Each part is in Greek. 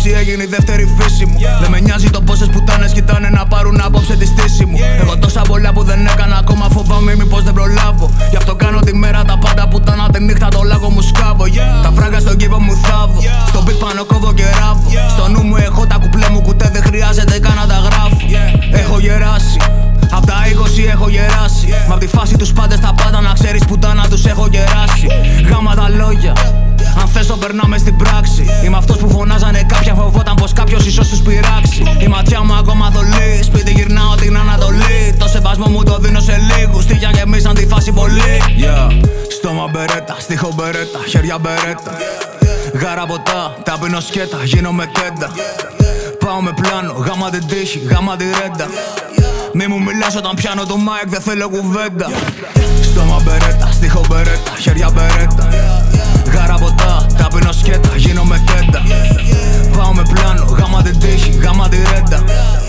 τάξη έγινε η δεύτερη φύση μου. Δεν με νοιάζει το πόσες πουτάνες κοιτάνε να πάρουν απόψε τη στήση μου. Εγώ τόσα πολλά που δεν έκανα ακόμα φοβάμαι μήπως δεν προλάβω. Γι' αυτό κάνω τη μέρα τα πάντα πουτάνα, τη νύχτα το λάγο μου σκάβω. Τα φράγκα στον κήπο μου θάβω, στο beat πάνω κόβω και ράβω. Στο νου μου έχω τα κουπλέ μου κουτέ, δεν χρειάζεται καν να τα γράφω. Έχω γεράσει, απ' τα 20 έχω γεράσει. Μα απ' τη φάση τους πάντες τα πάντα να ξέρεις πουτάνα τους έχω γεράσει. Γάμα τα λόγια, αν θες το περνάμε στην πράξη. Είμαι αυτός που φωνάζανε κάποια, φοβόταν πως κάποιος ίσως τους πειράξει. Η ματιά μου ακόμα θολή, σπίτι γυρνάω την Ανατολή. Το σεβασμό μου το δίνω σε λίγους, στίγια γεμίσαν τη φάση πολύ. Στόμα μπερέτα, στίχο μπερέτα, χέρια μπερέτα. Γάρα ποτά, ταπεινό σκέτα, γίνομαι τέντα. Πάω με πλάνο, γάμα την τύχη, γάμα τη ρέντα. Μη μου μιλάς όταν πιάνω το mic, δεν θέλω κουβέντα. Στόμα μπερέτα, στίχο μπερέτα, χέρια μπερέτα. Γάρα ποτά, ταπεινό σκέτα, γίνομαι τέντα. Πάω με πλάνο, γάμα την τύχη, γάμα τη ρέντα.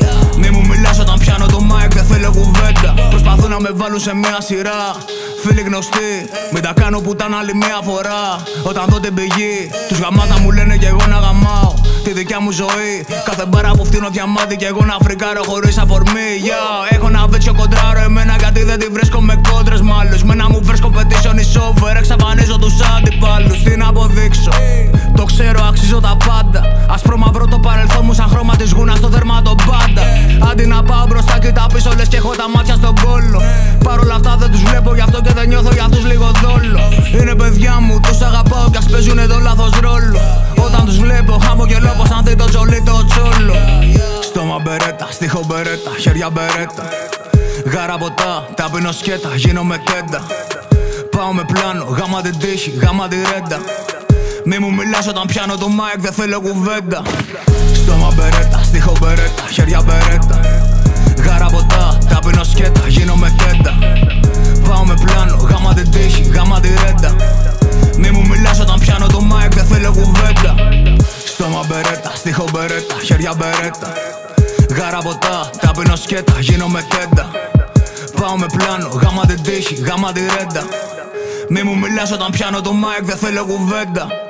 Μη μου μιλάς όταν πιάνω το mic, δεν θέλω κουβέντα. Προσπαθούν να με βάλουν σε μια σειρά, φίλοι γνωστοί, μην τα κάνω πουτάνα άλλη μια φορά. Όταν δω την πηγή, τους γαμάτα μου λένε κι εγώ να γαμάω τη δικιά μου ζωή. Κάθε μπάρα που φτύνω διαμάτι κι εγώ να φρικάρω χωρίς αφορμή. Έχω να βέτσιο κοντράρω εμένα γιατί δεν τη βρίσκω με κόντρες μ' άλλους. Μένα μου βρες competition is over, εξαφανίζω τους αντιπάλους. Τι να αποδείξω, το ξέρω αξίζω τα πάντα. Ασπρό μαυρό το παρελθόν μου σαν χρώμα της γούνας στο δέρμα των πάντα. Αντί να πάω μπροστά και τα πίσω λες και έχω τα μάτια στον κόλλο. Παρ' όλα αυτά δεν τους βλέπω γι' αυτό και δεν νιώθω για αυτούς λίγο δόλο. Είναι παιδιά μου, τους αγαπάω κι ας παίζουνε το λάθος ρόλο. Όταν τους βλέπω χαμογελώ πως αν δει το τζολί το τσόλο. Στόμα μπερέτα, στίχο μπερέτα, χέρια μπερέτα. Γάρα ποτά, ταπεινό σκέτα, γίνομαι τέντα. Πάω με πλάνο, γάμα την τύχη, γάμα τη ρέντα. Μη μου μιλάς όταν πιάνω το mic, δεν θέλω κουβέντα. Στόμα μπερέτα, στίχο μπερέτα, χέρια μπερέτα. Γάρα ποτά, ταπεινό σκέτα, γίνομαι τέντα. Πάω με πλάνο, γάμα την τύχη, γάμα τη ρέντα. Μη μου μιλάς όταν πιάνω το mic, δεν θέλω κουβέντα. Στόμα μπερέτα, στίχο μπερέτα, χέρια μπερέτα. Γάρα ποτά, ταπεινό σκέτα, γίνομαι τέντα. Πάω με πλάνο, γάμα την τύχη, γάμα τη ρέντα. Μη μου μιλάς όταν πιάνω το mic, δεν θέλω κουβέντα.